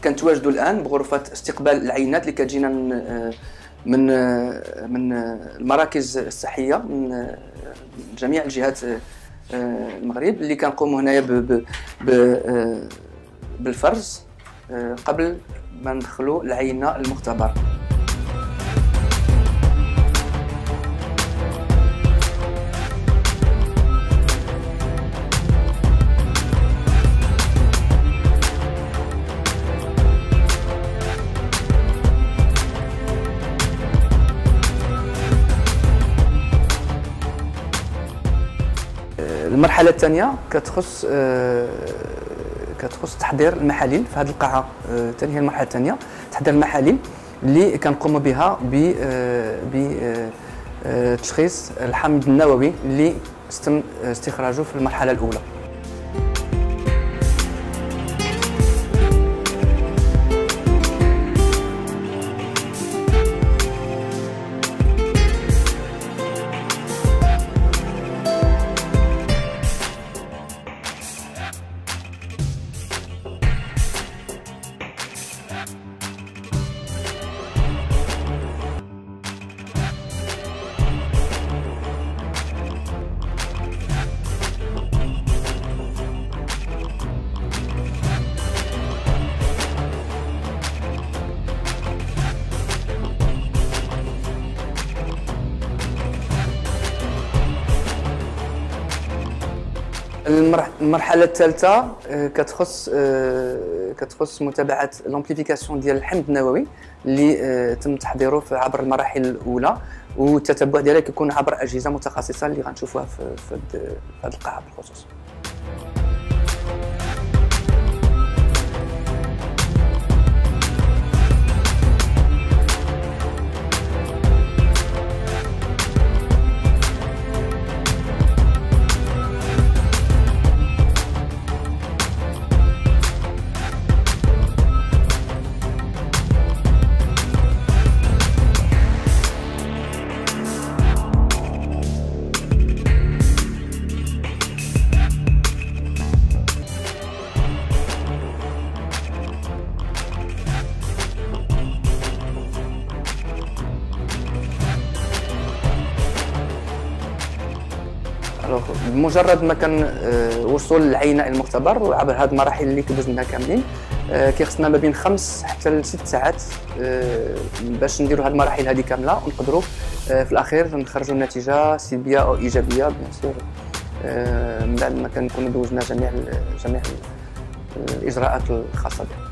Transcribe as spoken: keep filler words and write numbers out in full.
كنتواجدوا الان بغرفه استقبال العينات اللي كتجينا من من من المراكز الصحيه من جميع الجهات المغرب، اللي كنقوموا هنايا بالفرز قبل ما ندخلوا العينه المختبر. المرحله الثانيه كتخص كتخص تحضير المحاليل في هذه القاعه. ثاني هي المرحله الثانيه، تحضير المحاليل اللي كنقوموا بها بتشخيص الحمض النووي اللي تم استخراجه في المرحله الاولى. المرحله الثالثه كتخص كتخص متابعه لامبليفيكاسيون ديال الحمض النووي اللي تم تحضيره عبر المراحل الاولى، والتتبع ديالها كيكون عبر اجهزه متخصصه اللي غنشوفوها في هذه القاعه بالخصوص. بمجرد ما كان وصول العينه المختبر وعبر هذه المراحل اللي كدوزنا كاملين، كيخصنا ما بين خمس حتى لست ساعات باش نديروا هذه المراحل هذه كامله، ونقدروا في الاخير نخرجوا النتيجه سلبيه او ايجابيه بيان سور من بعد ما كنكونوا دوزنا جميع جميع الاجراءات الخاصه بها.